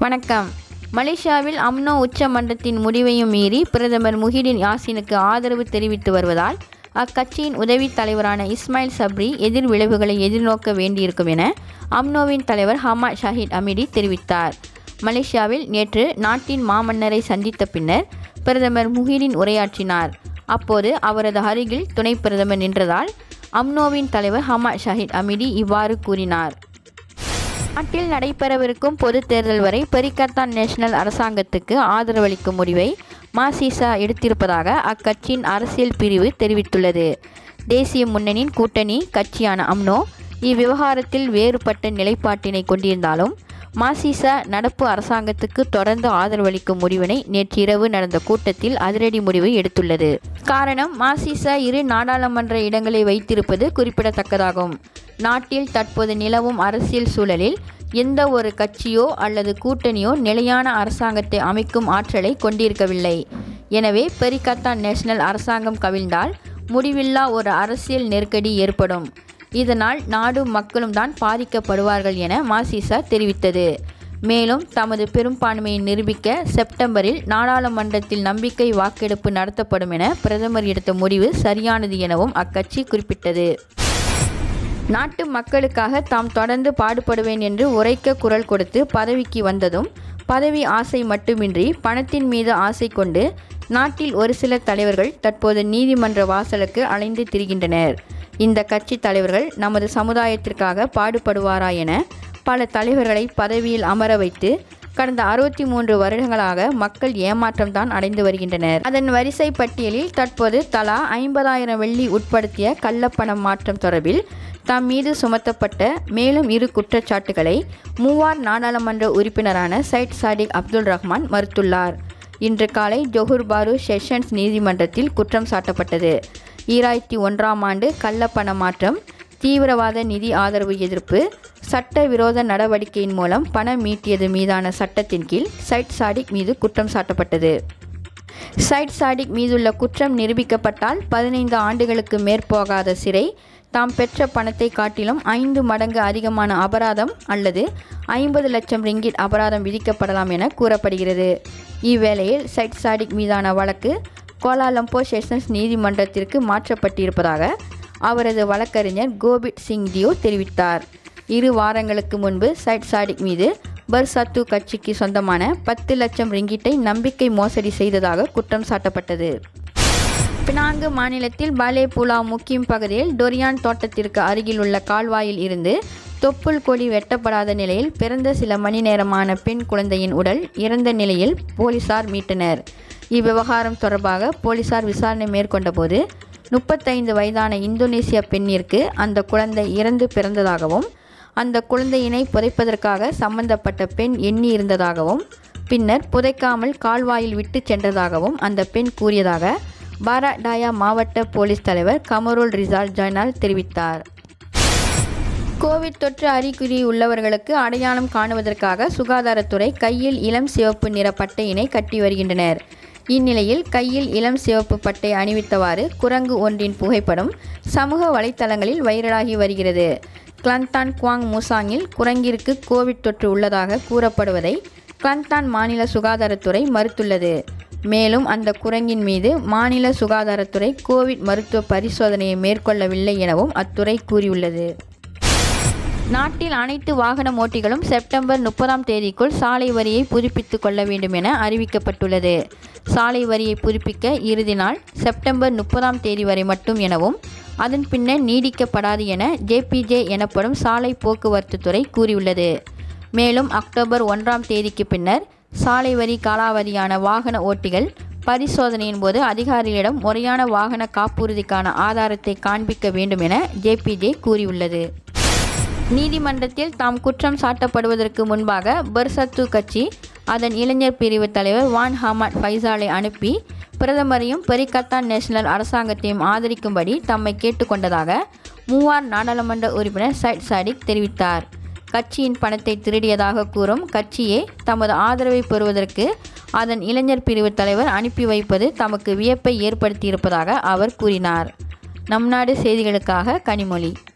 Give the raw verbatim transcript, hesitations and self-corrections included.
வணக்கம். மலேசியாவில் அம்னோ உச்சமன்றத்தின் முடிவையும் மீறி பிரதமர் முஹிடின் யாசினுக்கு ஆதரவு தெரிவித்து வருவதால் அக்கட்சியின் உதவி தலைவரான இஸ்மாயில் சப்ரி எதிர் விளைவுகளை எதிர்நோக்க வேண்டியிருக்கும் என அம்னோவின் தலைவர் ஹமாட் ஷாஹிட் அமிடி தெரிவித்தார். மலேசியாவில் நேற்று நாட்டின் மாமன்னரை சந்தித்த பின்னர் பிரதமர் முஹிடின் உரையாற்றினார். அப்போது அவரது அருகில் துணை பிரதமர் நின்றதால் அம்னோவின் தலைவர் ஹமாட் ஷாஹிட் அமிடி இவ்வாறு கூறினார். நாட்டில் நடைபெறவிருக்கும் பொது தேர்தல் வரை பெரிக்கத்தான் நேஷனல் அரசாங்கத்துக்கு ஆதரவளிக்கும் முடிவை மாசிசா எடுத்திருப்பதாக அக்கட்சியின் அரசியல் பிரிவு தெரிவித்துள்ளது. தேசிய முன்னணியின் கூட்டணி கட்சியான அம்னோ இவ்விவகாரத்தில் வேறுபட்ட நிலைப்பாட்டினை கொண்டிருந்தாலும் மாசிசா நடப்பு அரசாங்கத்துக்கு தொடர்ந்து ஆதரவளிக்கும் முடிவினை நேற்றிரவு நடந்த கூட்டத்தில் அதிரடி முடிவு எடுத்துள்ளது. காரணம், மாசிசா இரு நாடாளுமன்ற இடங்களை வைத்திருப்பது குறிப்பிடத்தக்கதாகும். நாட்டில் தற்போது நிலவும் அரசியல் சூழலில் எந்த ஒரு கட்சியோ அல்லது கூட்டணியோ நிலையான அரசாங்கத்தை அமைக்கும் ஆற்றலை கொண்டிருக்கவில்லை. எனவே பெரிக்கத்தான் நேஷனல் அரசாங்கம் கவிழ்ந்தால் முடிவில்லா ஒரு அரசியல் நெருக்கடி ஏற்படும். இதனால் நாடு மக்களும் தான் பாதிக்கப்படுவார்கள் என மாசிசா தெரிவித்தது. மேலும் தமது பெரும்பான்மையை நிரூபிக்க செப்டம்பரில் நாடாளுமன்றத்தில் நம்பிக்கை வாக்கெடுப்பு நடத்தப்படும் என பிரதமர் எடுத்த முடிவு சரியானது எனவும் அக்கட்சி குறிப்பிட்டது. நாட்டு மக்களுக்காக தாம் தொடர்ந்து பாடுபடுவேன் என்று உரைக்க குரல் கொடுத்து பதவிக்கு வந்ததும் பதவி ஆசை மட்டுமின்றி பணத்தின் மீது ஆசை கொண்டு நாட்டில் ஒரு சில தலைவர்கள் தற்போது நீதிமன்ற வாசலுக்கு அலைந்து திரிகின்றனர். இந்த கட்சி தலைவர்கள் நமது சமுதாயத்திற்காக பாடுபடுவாரா என பல தலைவர்களை பதவியில் அமர வைத்து கடந்த அறுபத்தி மூன்று வருடங்களாக மக்கள் ஏமாற்றம்தான் அடைந்து வருகின்றனர். அதன் வரிசை பட்டியலில் தற்போது தலா ஐம்பதாயிரம் வெள்ளி உட்படுத்திய கள்ளப்பணம் மாற்றம் தொடர்பில் தம் மீது சுமத்தப்பட்ட மேலும் இரு குற்றச்சாட்டுகளை மூவார் நாடாளுமன்ற உறுப்பினரான சைட் சாடிக் அப்துல் ரஹ்மான் மறுத்துள்ளார். இன்று காலை ஜொஹூர் பாரு செஷன்ஸ் நீதிமன்றத்தில் குற்றம் சாட்டப்பட்டது. ஈராயிரத்தி ஒன்றாம் ஆண்டு கள்ளப்பண மாற்றம், தீவிரவாத நிதி ஆதரவு எதிர்ப்பு, சட்டவிரோத நடவடிக்கையின் மூலம் பணம் மீட்டியது மீதான சட்டத்தின் கீழ் சைட் சாடிக் மீது குற்றம் சாட்டப்பட்டது. சைட் சாடிக் மீதுள்ள குற்றம் நிரூபிக்கப்பட்டால் பதினைந்து ஆண்டுகளுக்கு மேற்போகாத சிறை, தாம் பெற்ற பணத்தை காட்டிலும் ஐந்து மடங்கு அதிகமான அபராதம் அல்லது ஐம்பது லட்சம் ரிங்கிட் அபராதம் விதிக்கப்படலாம் என கூறப்படுகிறது. இவ்வேளையில் சைட் சாடிக் மீதான வழக்கு கோலாலம்பூர் செஷன்ஸ் நீதிமன்றத்திற்கு மாற்றப்பட்டிருப்பதாக அவரது வழக்கறிஞர் கோபிட் சிங் டியோ தெரிவித்தார். இரு வாரங்களுக்கு முன்பு சைட் சாடிக் மீது பர்சத்து கட்சிக்கு சொந்தமான பத்து லட்சம் ரிங்கிட்டை நம்பிக்கை மோசடி செய்ததாக குற்றம் சாட்டப்பட்டது. பினாங்கு மாநிலத்தில் பாலே புலா முக்கிம் பகுதியில் டொரியான் தோட்டத்திற்கு அருகில் உள்ள கால்வாயில் இருந்து தொப்புள் கொடி வெட்டப்படாத நிலையில் பிறந்த சில மணி நேரமான பெண் குழந்தையின் உடல் இறந்த நிலையில் போலீசார் மீட்டனர். இவ்விவகாரம் தொடர்பாக போலீசார் விசாரணை மேற்கொண்ட போது முப்பத்தைந்து வயதான இந்தோனேசிய பெண்ணிற்கு அந்த குழந்தை இறந்து பிறந்ததாகவும் அந்த குழந்தையினை புதைப்பதற்காக சம்பந்தப்பட்ட பெண் எண்ணி இருந்ததாகவும் பின்னர் புதைக்காமல் கால்வாயில் விட்டு சென்றதாகவும் அந்த பெண் கூறியதாக பாராடாயா மாவட்ட போலீஸ் தலைவர் கமருல் ரிசால் ஜைனால் தெரிவித்தார். கோவிட் தொற்று அறிகுறி உள்ளவர்களுக்கு அடையாளம் காணுவதற்காக சுகாதாரத்துறை கையில் இளம் சிவப்பு நிற பட்டையினை கட்டி வருகின்றனர். இந்நிலையில் கையில் இளம் சிவப்பு பட்டை அணிவித்தவாறு குரங்கு ஒன்றின் புகைப்படம் சமூக வலைத்தளங்களில் வைரலாகி வருகிறது. கிளந்தான் குவாங் முசாங்கில் குரங்கிற்கு கோவிட் தொற்று உள்ளதாக கூறப்படுவதை கிளந்தான் மாநில சுகாதாரத்துறை மறுத்துள்ளது. மேலும் அந்த குரங்கின் மீது மாநில சுகாதாரத்துறை கோவிட் மருத்துவ பரிசோதனையை மேற்கொள்ளவில்லை எனவும் அத்துறை கூறியுள்ளது. நாட்டில் அனைத்து வாகன ஓட்டிகளும் செப்டம்பர் முப்பதாம் தேதிக்குள் சாலை வரியை புதுப்பித்து கொள்ள வேண்டும் என அறிவிக்கப்பட்டுள்ளது. சாலை வரியை புதுப்பிக்க இறுதி நாள் செப்டம்பர் முப்பதாம் தேதி வரை மட்டும் எனவும் அதன் பின்னர் நீடிக்கப்படாது என ஜேபிஜே எனப்படும் சாலை போக்குவரத்து துறை கூறியுள்ளது. மேலும் அக்டோபர் ஒன்றாம் தேதிக்கு பின்னர் சாலை வரி காலாவதியான வாகன ஓட்டிகள் பரிசோதனையின் போது அதிகாரிகளிடம் முறையான வாகன காப்புறுதிக்கான ஆதாரத்தை காண்பிக்க வேண்டும் என ஜேபிஜே கூறியுள்ளது. நீதிமன்றத்தில் தாம் குற்றம் சாட்டப்படுவதற்கு முன்பாக பர்சத்து கட்சி அதன் இளைஞர் பிரிவு தலைவர் வான் ஹமாட் ஃபைசாலை அனுப்பி பிரதமரையும் பெரிக்கத்தான் நேஷனல் அரசாங்கத்தையும் ஆதரிக்கும்படி தம்மை கேட்டுக்கொண்டதாக மூவார் நாடாளுமன்ற உறுப்பினர் சைட் சாடிக் தெரிவித்தார். கட்சியின் பணத்தை திருடியதாக கூறும் கட்சியே தமது ஆதரவை பெறுவதற்கு அதன் இளைஞர் பிரிவு தலைவர் அனுப்பி வைப்பது தமக்கு வியப்பை ஏற்படுத்தியிருப்பதாக அவர் கூறினார். நம் நாடு செய்திகளுக்காக கனிமொழி.